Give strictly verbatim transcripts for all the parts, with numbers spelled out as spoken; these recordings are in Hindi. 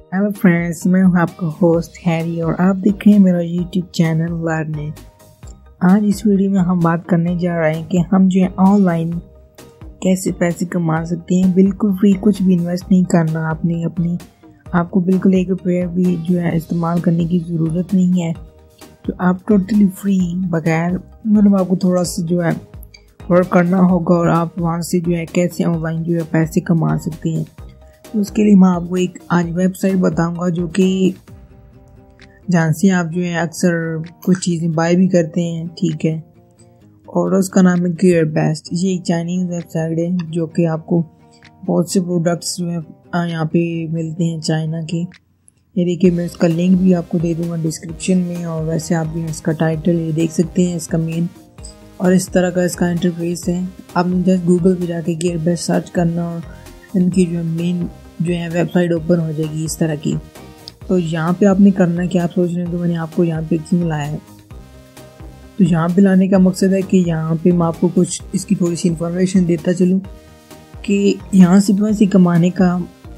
हेलो फ्रेंड्स, मैं हूं आपका होस्ट हैरी और आप देख रहे हैं मेरा यूट्यूब चैनल लर्निंग। आज इस वीडियो में हम बात करने जा रहे हैं कि हम जो है ऑनलाइन कैसे पैसे कमा सकते हैं बिल्कुल फ्री। कुछ भी इन्वेस्ट नहीं करना आपने, अपनी आपको बिल्कुल एक रुपये भी जो है इस्तेमाल करने की ज़रूरत नहीं है। तो आप टोटली फ्री बगैर मतलब आपको थोड़ा सा जो है वर्क करना होगा और आप वहाँ से जो है कैसे ऑनलाइन जो है पैसे कमा सकते हैं। तो उसके लिए मैं आपको एक आज वेबसाइट बताऊंगा जो कि जहाँ से आप जो है अक्सर कुछ चीज़ें बाय भी करते हैं, ठीक है। और उसका नाम है गियरबेस्ट। ये एक चाइनीज़ वेबसाइट है जो कि आपको बहुत से प्रोडक्ट्स जो है यहाँ पे मिलते हैं चाइना के। ये देखिए, मैं इसका लिंक भी आपको दे दूँगा डिस्क्रिप्शन में। और वैसे आप भी इसका टाइटल ये देख सकते हैं, इसका मेन और इस तरह का इसका इंटरफेस है। आपने जस्ट गूगल पे जाके गियरबेस्ट सर्च करना और इनकी जो मेन जो है वेबसाइट ओपन हो जाएगी इस तरह की। तो यहाँ पे आपने करना है कि आप सोच रहे हैं तो मैंने आपको यहाँ पे क्यों लाया है। तो यहाँ पे लाने का मकसद है कि यहाँ पे मैं आपको कुछ इसकी थोड़ी सी इन्फॉर्मेशन देता चलूँ कि यहाँ से पैसे कमाने का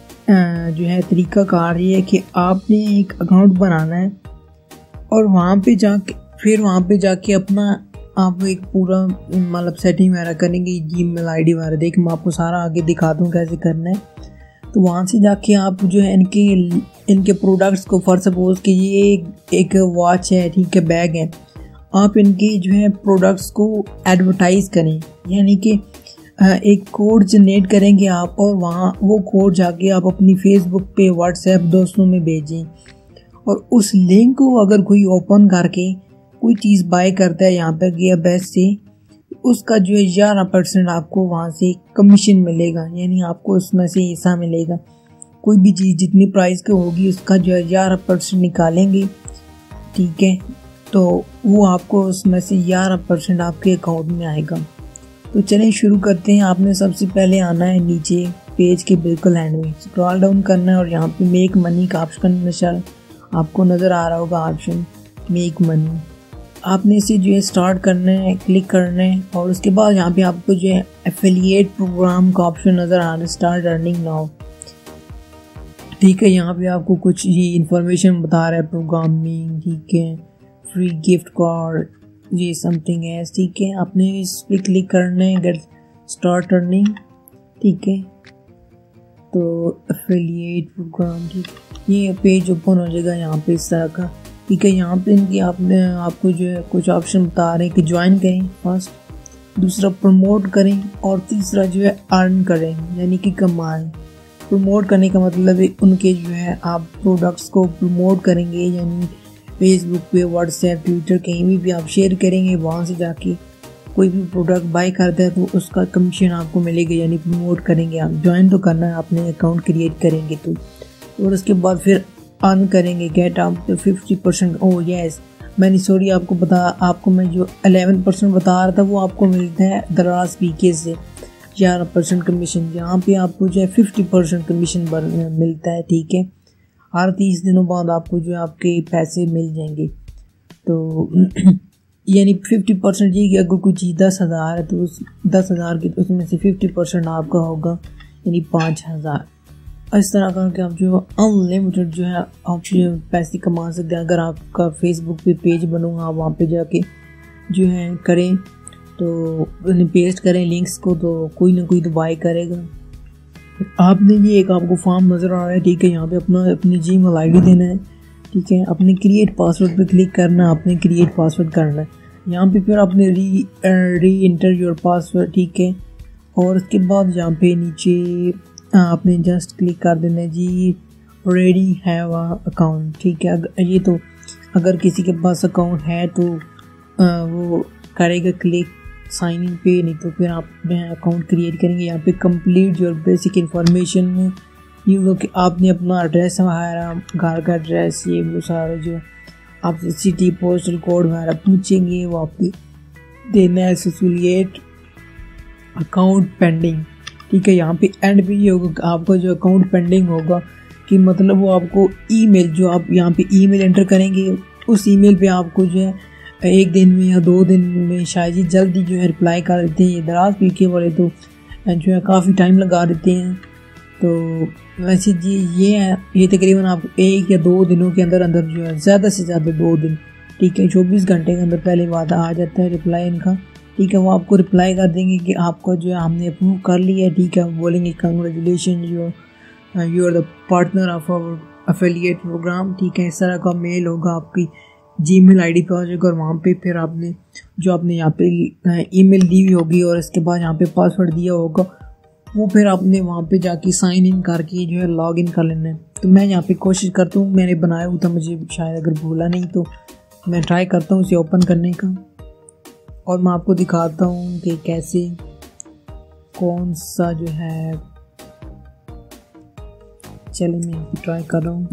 जो है तरीका कार ये है कि आपने एक अकाउंट बनाना है और वहाँ पे जाके फिर वहाँ पे जाके अपना आप एक पूरा मतलब सेटिंग वगैरह करेंगे, जीमेल आईडी वगैरह। देख मैं आपको सारा आगे दिखा दूँ कैसे करना है। तो वहाँ से जाके आप जो है इनके इनके प्रोडक्ट्स को, फॉर सपोज कि ये एक वॉच है, ठीक है, बैग है, आप इनके जो है प्रोडक्ट्स को एडवर्टाइज़ करें। यानी कि एक कोड जनरेट करेंगे आप और वहाँ वो कोड जाके आप अपनी फेसबुक पे, व्हाट्सएप दोस्तों में भेजें। और उस लिंक को अगर कोई ओपन करके कोई चीज़ बाय करता है यहाँ पर गियरबेस्ट से, उसका जो है ग्यारह परसेंट आपको वहाँ से कमीशन मिलेगा। यानी आपको उसमें से हिस्सा मिलेगा। कोई भी चीज़ जितनी प्राइस की होगी उसका जो है ग्यारह परसेंट निकालेंगे, ठीक है। तो वो आपको उसमें से ग्यारह परसेंट आपके अकाउंट में आएगा। तो चलें शुरू करते हैं। आपने सबसे पहले आना है नीचे पेज के बिल्कुल एंड में, स्क्रॉल डाउन करना है और यहाँ पे मेक मनी का ऑप्शन नजर आपको नज़र आ रहा होगा, ऑप्शन मेक मनी। आपने इसे जो है स्टार्ट करना है, क्लिक करना है और उसके बाद यहाँ पे आपको जो है एफिलिएट प्रोग्राम का ऑप्शन नज़र आ रहा है, स्टार्ट अर्निंग नाउ, ठीक है। यहाँ पे आपको कुछ ये इंफॉर्मेशन बता रहा है, प्रोग्रामिंग, ठीक है, फ्री गिफ्ट कार्ड, ये समथिंग है, ठीक है। आपने इस पर क्लिक करना है, गेट स्टार्ट अर्निंग, ठीक है। तो एफिलिएट प्रोग्राम, ठीक, ये पेज ओपन हो जाएगा यहाँ पे इस तरह का, ठीक है। यहाँ पे इनकी आपने आपको जो है कुछ ऑप्शन बता रहे हैं कि ज्वाइन करें फर्स्ट, दूसरा प्रमोट करें और तीसरा जो है अर्न करें, यानी कि कमाएं। प्रमोट करने का मतलब है उनके जो है आप प्रोडक्ट्स को प्रमोट करेंगे, यानी फेसबुक पे, व्हाट्सएप, ट्विटर, कहीं भी भी आप शेयर करेंगे। वहाँ से जाके कोई भी प्रोडक्ट बाय करता है तो उसका कमीशन आपको मिलेगा, यानी प्रमोट करेंगे आप। ज्वाइन तो करना है, आपने अकाउंट क्रिएट करेंगे तो, और उसके बाद फिर अर्न करेंगे, get up to fifty percent. Oh yes, मैंने सॉरी आपको बता आपको मैं जो अलेवन परसेंट बता रहा था वो आपको मिलता है दराज पीके से ग्यारह परसेंट कमीशन। यहाँ पे आपको जो है फिफ्टी परसेंट कमीशन मिलता है, ठीक है। हर तीस दिनों बाद आपको जो है आपके पैसे मिल जाएंगे। तो यानी फिफ्टी परसेंट ये कि अगर कोई चीज़ दस हज़ार है तो उस दस हज़ार की तो उसमें से फिफ्टी परसेंट आपका होगा, यानी पाँच हज़ार। इस तरह करके आप जो अनलिमिटेड जो है आप जो पैसे कमा सकते हैं। अगर आपका फेसबुक पे पेज बनूंगा, आप वहाँ पे जाके जो है करें तो पेस्ट करें लिंक्स को, तो कोई ना कोई तो बाय करेगा। आपने ये एक आपको फॉर्म नज़र आ रहा है, ठीक है। यहाँ पे अपना अपनी जीमेल आईडी देना है, ठीक है। अपने क्रिएट पासवर्ड पे क्लिक करना है, आपने क्रिएट पासवर्ड करना है। यहाँ पे फिर आपने री री इंटर योर पासवर्ड, ठीक है। और उसके बाद यहाँ पे नीचे आपने जस्ट क्लिक कर देना है जी रेडी हैव अ अकाउंट, ठीक है। अगर ये तो अगर किसी के पास अकाउंट है तो आ, वो करेगा क्लिक साइन इन पे, नहीं तो फिर आप अकाउंट क्रिएट करेंगे। यहाँ पे कंप्लीट योर बेसिक इन्फॉर्मेशन में ये होगा कि आपने अपना एड्रेस वगैरह, घर का एड्रेस, ये वो सारा जो आपसे सिटी, पोस्टल कोड वगैरह पूछेंगे वो आपके देना है। एसोसिएट अकाउंट पेंडिंग, ठीक है। यहाँ पे एंड पे ये होगा कि आपका जो अकाउंट पेंडिंग होगा कि मतलब वो आपको ईमेल जो आप यहाँ पे ईमेल एंटर करेंगे उस ईमेल पे आपको जो है एक दिन में या दो दिन में शायद ही जल्दी जो है रिप्लाई कर देते हैं। ये दराज पीके वाले तो जो है काफ़ी टाइम लगा देते हैं। तो वैसे जी ये है, ये तकरीबन आपको एक या दो दिनों के अंदर अंदर जो है, ज़्यादा से ज़्यादा दो दिन, ठीक है, चौबीस घंटे के अंदर पहले वादा आ जाता है रिप्लाई इनका, ठीक है। वो आपको रिप्लाई कर देंगे कि आपको जो है हमने अप्रूव कर लिया है, ठीक है। बोलेंगे congratulation you you are the partner of our affiliate program, ठीक है। इस तरह का मेल होगा आपकी जीमेल आईडी पे आ जाएगा और वहाँ पे फिर आपने जो आपने यहाँ पे ईमेल दी हुई होगी और इसके बाद यहाँ पे पासवर्ड दिया होगा, वो फिर आपने वहाँ पे जाके साइन इन करके जो है लॉग इन कर लेना है। तो मैं यहाँ पे कोशिश करता हूँ, मैंने बनाया हुआ था, मुझे शायद अगर भूला नहीं तो मैं ट्राई करता हूँ इसे ओपन करने का और मैं आपको दिखाता हूँ कि कैसे कौन सा जो है, चलिए मैं यहाँ पे ट्राई कर रहा हूँ।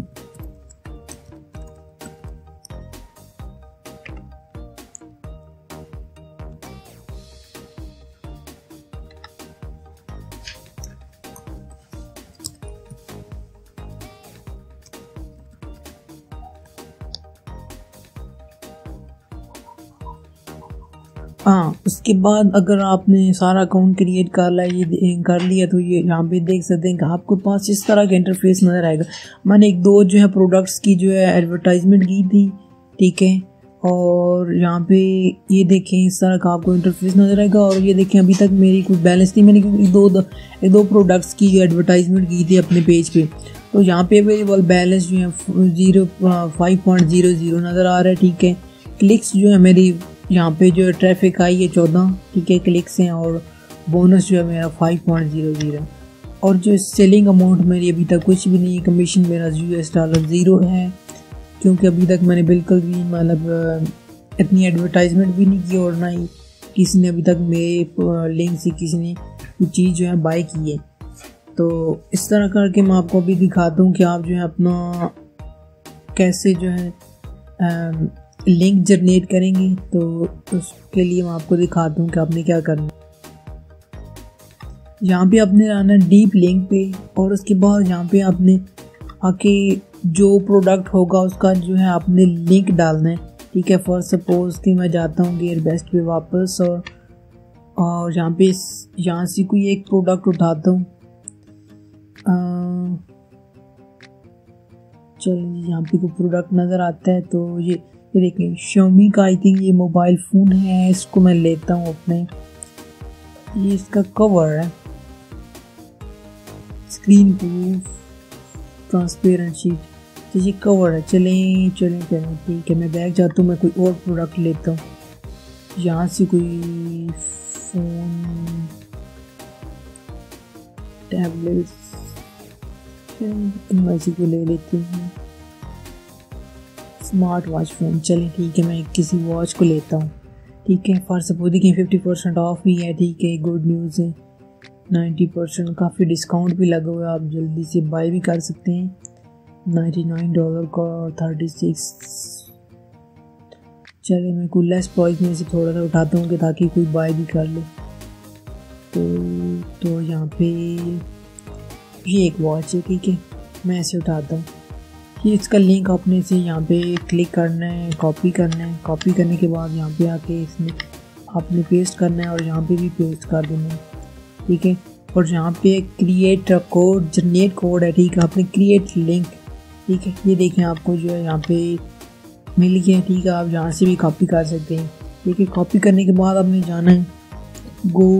हाँ, उसके बाद अगर आपने सारा अकाउंट क्रिएट कर लिया, ये कर लिया, तो ये यहाँ पे देख सकते हैं कि आपके पास इस तरह का इंटरफेस नज़र आएगा। मैंने एक दो जो है प्रोडक्ट्स की जो है एडवर्टाइजमेंट की थी, ठीक है। और यहाँ पे ये देखें इस तरह का आपको इंटरफेस नज़र आएगा। और ये देखें अभी तक मेरी कुछ बैलेंस थी, मैंने क्योंकि दो दो, एक दो प्रोडक्ट्स की जो एडवर्टाइजमेंट की थी अपने पेज पे, तो यहाँ पे अवेलेबल बैलेंस जो है zero five point zero zero नज़र आ रहा है, ठीक है। क्लिक्स जो है मेरी यहाँ पे जो ट्रैफिक आई है चौदह, ठीक है, क्लिक्स हैं। और बोनस जो है मेरा फाइव पॉइंट ज़ीरो ज़ीरो। और जो सेलिंग अमाउंट मेरी अभी तक कुछ भी नहीं है, कमीशन मेरा यूएस डॉलर ज़ीरो है, क्योंकि अभी तक मैंने बिल्कुल भी मतलब इतनी एडवर्टाइजमेंट भी नहीं की और ना ही किसी ने अभी तक मेरे लिंक से किसी ने कुछ चीज़ जो है बाय की है। तो इस तरह करके मैं आपको अभी दिखाता हूँ कि आप जो है अपना कैसे जो है आ, लिंक जनरेट करेंगे। तो उसके लिए मैं आपको दिखाता हूँ कि आपने क्या करना है। यहाँ पे आपने आना है डीप लिंक पे और उसके बाद यहाँ पे आपने आके जो प्रोडक्ट होगा उसका जो है आपने लिंक डालना है, ठीक है। फॉर सपोज कि मैं जाता हूँ गियरबेस्ट पे वापस और और यहाँ पे यहाँ से कोई एक प्रोडक्ट उठाता हूँ। चलिए यहाँ पे कोई प्रोडक्ट नज़र आता है, तो ये ये देखिए Xiaomi का आई थिंक ये मोबाइल फ़ोन है, इसको मैं लेता हूँ अपने। ये इसका कवर है, स्क्रीन प्रूफ ट्रांसपेरेंट शीट, तो ये कवर है। चलें चलें चलें ठीक है, मैं बैग जाता हूँ, मैं कोई और प्रोडक्ट लेता हूँ। यहाँ से कोई फ़ोन टैबलेट्स इनमें से को ले लेते हैं। स्मार्ट वॉच फ़ोन, चलिए ठीक है, मैं किसी वॉच को लेता हूँ, ठीक है। फॉर सपोज देखिए फिफ्टी परसेंट ऑफ भी है, ठीक है, गुड न्यूज़ है। नाइन्टी परसेंट काफ़ी डिस्काउंट भी लगा हुआ है, आप जल्दी से बाय भी कर सकते हैं। नाइन्टी नाइन डॉलर का और थर्टी सिक्स। चलिए मैं कोई लेस प्राइस में से थोड़ा सा उठाता हूँ कि ताकि कोई बाय भी कर ले। तो तो यहाँ पे ये एक वॉच है, ठीक है, मैं ऐसे उठाता हूँ। ये इसका लिंक आपने से यहाँ पे क्लिक करना है, कॉपी करना है। कॉपी करने के बाद यहाँ पे आके इसमें आपने पेस्ट करना है और यहाँ पे भी पेस्ट कर देना है, ठीक है। और यहाँ पे क्रिएट कोड जनरेट कोड है, ठीक है, आपने क्रिएट लिंक, ठीक है। ये देखें आपको जो है यहाँ पे मिल गया, ठीक है। आप यहाँ से भी कॉपी कर सकते हैं, ठीक है। कॉपी करने के बाद आपने जाना है गो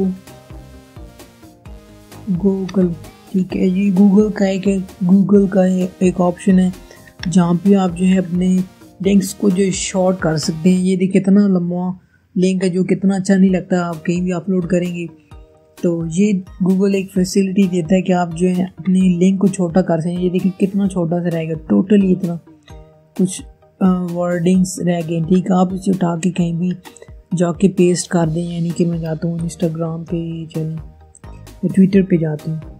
गूगल, ठीक है। ये गूगल का एक गूगल का एक ऑप्शन है जहाँ पे आप जो है अपने लिंक्स को जो शॉर्ट कर सकते हैं। ये देखिए कितना लंबा लिंक है जो कितना अच्छा नहीं लगता, आप कहीं भी अपलोड करेंगे। तो ये गूगल एक फैसिलिटी देता है कि आप जो है अपनी लिंक को छोटा कर सकें। ये देखिए कितना छोटा सा रहेगा, टोटली इतना कुछ वर्डिंग्स रह गए, ठीक है। आप इसे उठा के कहीं भी जाके पेस्ट कर दें। यानी कि मैं जाता हूँ इंस्टाग्राम पे, चलिए मैं ट्विटर पे जाता हूँ,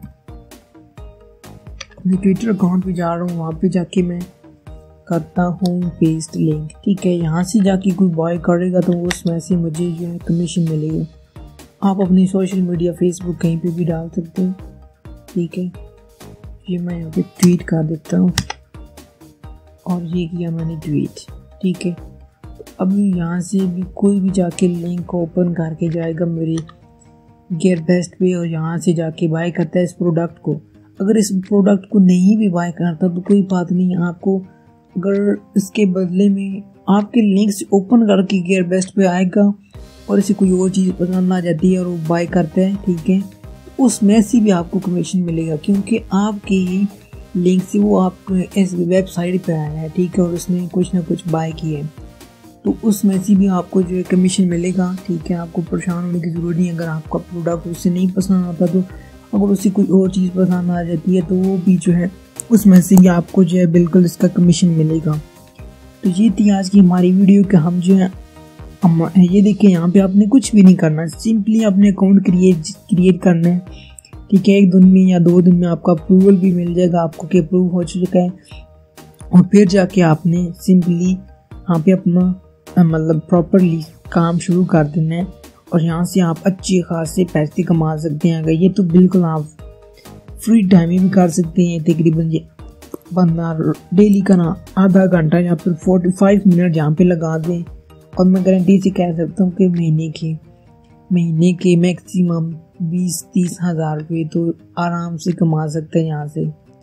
अपने ट्विटर अकाउंट पे जा रहा हूँ, वहाँ पे जाके मैं करता हूँ पेस्ट लिंक, ठीक है। यहाँ से जाके कोई बाय करेगा तो उसमें से मुझे जो है कमीशन मिलेगा। आप अपनी सोशल मीडिया फेसबुक कहीं पे भी डाल सकते हैं, ठीक है। ये मैं यहाँ पे ट्वीट कर देता हूँ और ये किया मैंने ट्वीट, ठीक है। अभी यहाँ से भी कोई भी जाके लिंक ओपन करके जाएगा मेरे गियरबेस्ट पे और यहाँ से जाके बाय करता है इस प्रोडक्ट को। अगर इस प्रोडक्ट को नहीं भी बाय करता तो कोई बात नहीं, आपको अगर इसके बदले में आपके लिंक्स ओपन करके गियरबेस्ट पे आएगा और इसे कोई और चीज़ पसंद आ जाती है और वो बाय करते हैं, ठीक है, उसमें से भी आपको कमीशन मिलेगा क्योंकि आपके ही लिंक से वो आप इस वेबसाइट पे आया है, ठीक है, और उसने कुछ ना कुछ बाय किया है, तो उसमें से भी आपको जो है कमीशन मिलेगा, ठीक है। आपको परेशान होने की ज़रूरत नहीं। अगर आपका प्रोडक्ट उससे नहीं पसंद आता तो अगर उससे कोई और चीज़ पसंद आ जाती है तो वो भी जो है उसमें से भी आपको जो है बिल्कुल इसका कमीशन मिलेगा। तो ये थी आज की हमारी वीडियो कि हम जो है हम ये देखिए यहाँ पे आपने कुछ भी नहीं करना, सिंपली अपने अकाउंट क्रिएट क्रिएट करना है, ठीक है। एक दिन में या दो दिन में आपका अप्रूवल भी मिल जाएगा आपको कि अप्रूव हो चुका है, और फिर जाके आपने सिंपली यहाँ पे अपना मतलब प्रॉपरली काम शुरू कर देना है और यहाँ से आप अच्छे खासे पैसे कमा सकते हैं। अगर ये तो बिल्कुल आप फ्री टाइम में भी कर सकते हैं। तकरीबन ये बंदा डेली का ना आधा घंटा या फिर फोर्टी फाइव मिनट यहाँ पे लगा दें और मैं गारंटी से कह सकता हूँ कि महीने के महीने के मैक्सिमम बीस तीस हज़ार रुपये तो आराम से कमा सकते हैं यहाँ से।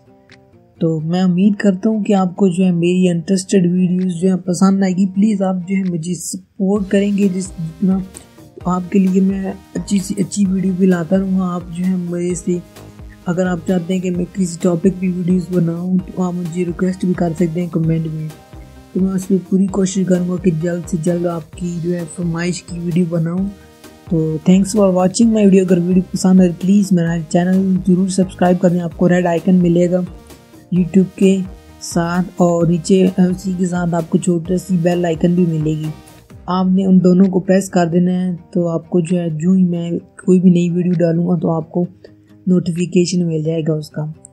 तो मैं उम्मीद करता हूँ कि आपको जो है मेरी इंटरेस्टेड वीडियोस जो है पसंद आएगी। प्लीज़ आप जो है मुझे सपोर्ट करेंगे जिस जितना, तो आपके लिए मैं अच्छी सी अच्छी वीडियो भी लाता रहूँगा। आप जो है मेरे से अगर आप चाहते हैं कि मैं किसी टॉपिक पे वीडियोस बनाऊँ तो आप मुझे रिक्वेस्ट भी कर सकते हैं कमेंट में, तो मैं उस पर पूरी कोशिश करूँगा कि जल्द से जल्द आपकी जो है फरमाइश की वीडियो बनाऊँ। तो thanks for watching my video. अगर वीडियो पसंद है प्लीज़ मेरा चैनल ज़रूर सब्सक्राइब करें। आपको रेड आइकन मिलेगा यूट्यूब के साथ और नीचे उसी के साथ आपको छोटी सी बेल आइकन भी मिलेगी। आपने उन दोनों को प्रेस कर देना है तो आपको जो है जो ही मैं कोई भी नई वीडियो डालूँगा तो आपको नोटिफिकेशन मिल जाएगा उसका।